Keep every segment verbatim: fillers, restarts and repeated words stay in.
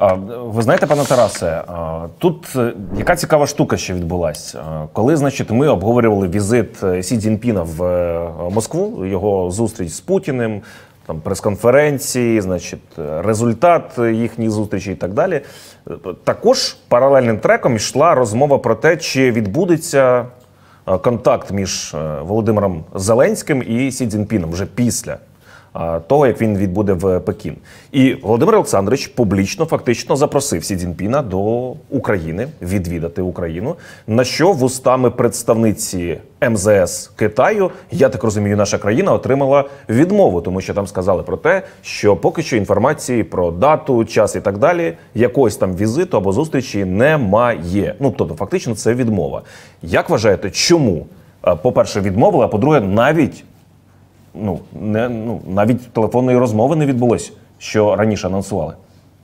Ви знаєте, пане Тарасе, тут яка цікава штука ще відбулась. Коли, значить, ми обговорювали візит Сі Цзіньпіна в Москву, його зустріч з Путіним, там прес-конференції, значить, результат їхніх зустрічей і так далі. Також паралельним треком йшла розмова про те, чи відбудеться контакт між Володимиром Зеленським і Сі Цзіньпіном вже після того, як він відбуде в Пекін. І Володимир Олександрович публічно, фактично запросив Сі Цзіньпіна до України, відвідати Україну, на що вустами представниці Ем Зе Ес Китаю, я так розумію, наша країна отримала відмову, тому що там сказали про те, що поки що інформації про дату, час і так далі, якогось там візиту або зустрічі немає. Ну, тобто, фактично, це відмова. Як вважаєте, чому, по-перше, відмовили, а по-друге, навіть Ну, не, ну, навіть телефонної розмови не відбулось, що раніше анонсували?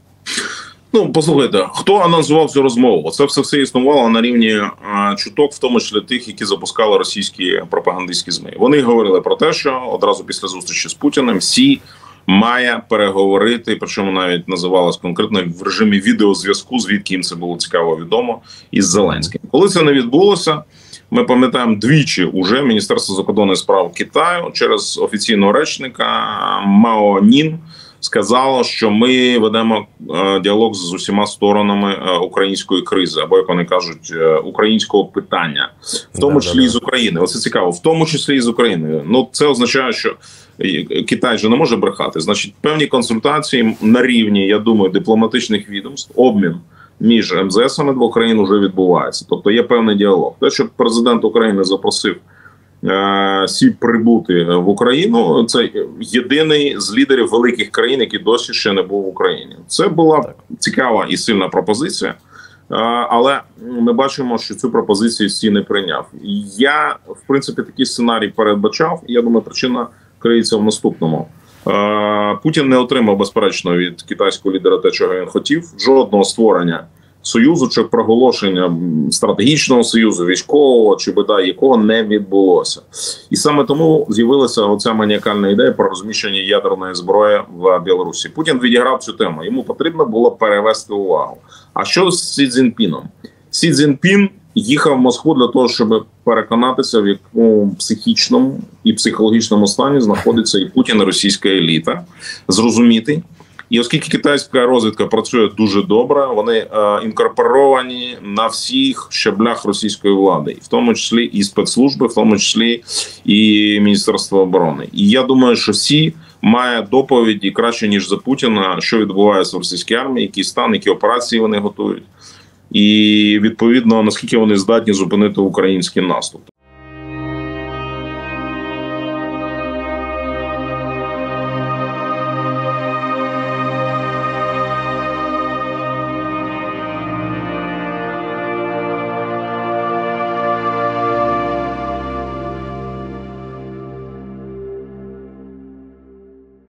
Ну, послухайте, хто анонсував цю розмову? Це все все існувало на рівні а, чуток, в тому числі тих, які запускали російські пропагандистські ЗМІ. Вони говорили про те, що одразу після зустрічі з Путіним Сі має переговорити, причому навіть називалось конкретно в режимі відеозв'язку, звідки їм це було цікаво відомо, із Зеленським. Коли це не відбулося, ми пам'ятаємо, двічі уже Міністерство закордонних справ Китаю через офіційного речника Мао Нін сказало, що ми ведемо діалог з усіма сторонами української кризи, або, як вони кажуть, українського питання, в тому числі і з України. Оце цікаво, в тому числі і з України. Ну, це означає, що Китай же не може брехати. Значить, певні консультації на рівні, я думаю, дипломатичних відомств, обмін між Ем Зе Есами двох країн вже відбувається. Тобто є певний діалог. Те, що президент України запросив е, Сі прибути в Україну, це єдиний з лідерів великих країн, який досі ще не був в Україні. Це була так цікава і сильна пропозиція, е, але ми бачимо, що цю пропозицію Сі не прийняв. Я, в принципі, такий сценарій передбачав. Я думаю, причина криється в наступному. Путін не отримав, безперечно, від китайського лідера те, чого він хотів. Жодного створення союзу чи проголошення стратегічного союзу, військового чи бодай якого не відбулося. І саме тому з'явилася оця маніакальна ідея про розміщення ядерної зброї в Білорусі. Путін відіграв цю тему. Йому потрібно було перевести увагу. А що з Сі Цзіньпіном? Сі Цзіньпін їхав в Москву для того, щоб переконатися, в якому психічному і психологічному стані знаходиться і Путін, і російська еліта, зрозуміти. І оскільки китайська розвідка працює дуже добре, вони е, інкорпоровані на всіх щаблях російської влади, в тому числі і спецслужби, в тому числі і Міністерство оборони. І я думаю, що Сі має доповіді краще, ніж за Путіна, що відбувається в російській армії, який стан, які операції вони готують. І, відповідно, наскільки вони здатні зупинити український наступ.